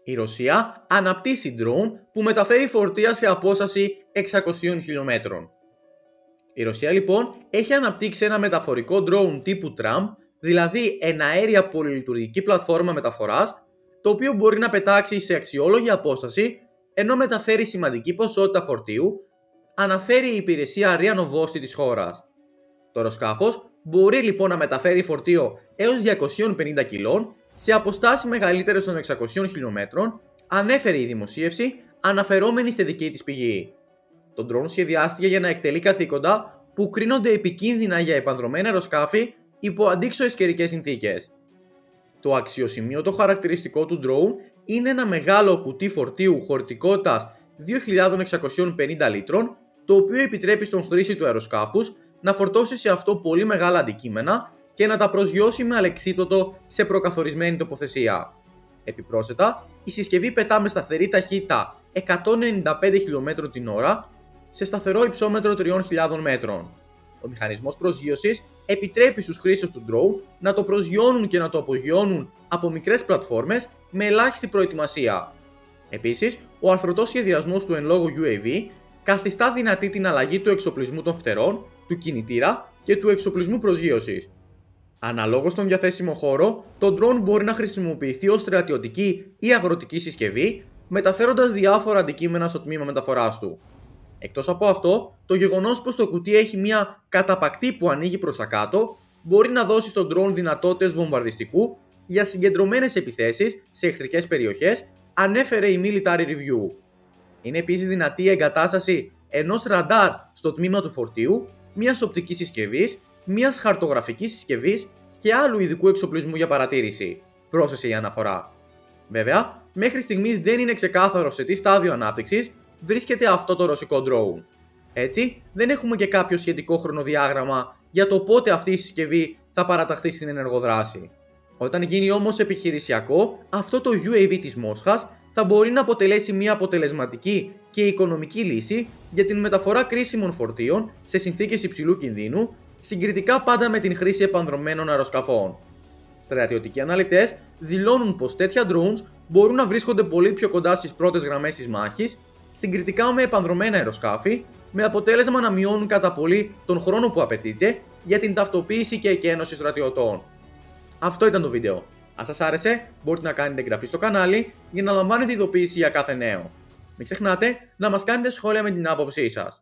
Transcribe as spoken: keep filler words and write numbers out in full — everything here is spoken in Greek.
Η Ρωσία αναπτύσσει drone που μεταφέρει φορτία σε απόσταση εξακοσίων χιλιομέτρων. Η Ρωσία λοιπόν έχει αναπτύξει ένα μεταφορικό drone τύπου Tram, δηλαδή εναέρια πολυλειτουργική πλατφόρμα μεταφοράς, το οποίο μπορεί να πετάξει σε αξιόλογη απόσταση ενώ μεταφέρει σημαντική ποσότητα φορτίου, αναφέρει η υπηρεσία Ria Novosti της χώρας. Το αεροσκάφος μπορεί λοιπόν να μεταφέρει φορτίο έως διακόσια πενήντα κιλών σε αποστάσεις μεγαλύτερες των εξακοσίων χιλιομέτρων, ανέφερε η δημοσίευση αναφερόμενη στη δική της πηγή. Το drone σχεδιάστηκε για να εκτελεί καθήκοντα που κρίνονται επικίνδυνα για επανδρομένα αεροσκάφη υπό αντίξωες καιρικές συνθήκες. Το αξιοσημείωτο χαρακτηριστικό του drone είναι ένα μεγάλο κουτί φορτίου χωρητικότητας δύο χιλιάδες εξακόσια πενήντα λίτρων, το οποίο επιτρέπει στον χρήστη του αεροσκάφους να φορτώσει σε αυτό πολύ μεγάλα αντικείμενα και να τα προσγειώσει με αλεξίπτωτο σε προκαθορισμένη τοποθεσία. Επιπρόσθετα, η συσκευή πετά με σταθερή ταχύτητα εκατόν ενενήντα πέντε χιλιόμετρων την ώρα σε σταθερό υψόμετρο τριών χιλιάδων μέτρων. Ο μηχανισμός προσγείωσης επιτρέπει στους χρήστες του drone να το προσγειώνουν και να το απογειώνουν από μικρές πλατφόρμες με ελάχιστη προετοιμασία. Επίσης, ο αρθρωτός σχεδιασμός του εν λόγω γιου έι βι καθιστά δυνατή την αλλαγή του εξοπλισμού των φτερών, του κινητήρα και του εξοπλισμού προσγείωσης. Αναλόγως στον διαθέσιμο χώρο, το drone μπορεί να χρησιμοποιηθεί ως στρατιωτική ή αγροτική συσκευή, μεταφέροντας διάφορα αντικείμενα στο τμήμα μεταφοράς του. Εκτός από αυτό, το γεγονός πως το κουτί έχει μια καταπακτή που ανοίγει προς τα κάτω, μπορεί να δώσει στον drone δυνατότητες βομβαρδιστικού για συγκεντρωμένες επιθέσεις σε εχθρικές περιοχές, ανέφερε η Military Review. Είναι επίσης δυνατή η εγκατάσταση ενός ραντάρ στο τμήμα του φορτίου, μιας οπτικής συσκευής, μιας χαρτογραφικής συσκευής και άλλου ειδικού εξοπλισμού για παρατήρηση, πρόσθεσε η αναφορά. Βέβαια, μέχρι στιγμής δεν είναι ξεκάθαρο σε τι στάδιο ανάπτυξης βρίσκεται αυτό το ρωσικό drone. Έτσι, δεν έχουμε και κάποιο σχετικό χρονοδιάγραμμα για το πότε αυτή η συσκευή θα παραταχθεί στην ενεργοδράση. Όταν γίνει όμως επιχειρησιακό, αυτό το γιου έι βι της Μόσχας θα μπορεί να αποτελέσει μια αποτελεσματική και οικονομική λύση για την μεταφορά κρίσιμων φορτίων σε συνθήκες υψηλού κινδύνου, συγκριτικά πάντα με την χρήση επανδρωμένων αεροσκαφών. Στρατιωτικοί αναλυτές δηλώνουν πως τέτοια drones μπορούν να βρίσκονται πολύ πιο κοντά στις πρώτες γραμμές της μάχης, συγκριτικά με επανδρωμένα αεροσκάφη, με αποτέλεσμα να μειώνουν κατά πολύ τον χρόνο που απαιτείται για την ταυτοποίηση και εκένωση στρατιωτών. Αυτό ήταν το βίντεο. Αν σας άρεσε, μπορείτε να κάνετε εγγραφή στο κανάλι για να λαμβάνετε ειδοποίηση για κάθε νέο. Μην ξεχνάτε να μας κάνετε σχόλια με την άποψή σας.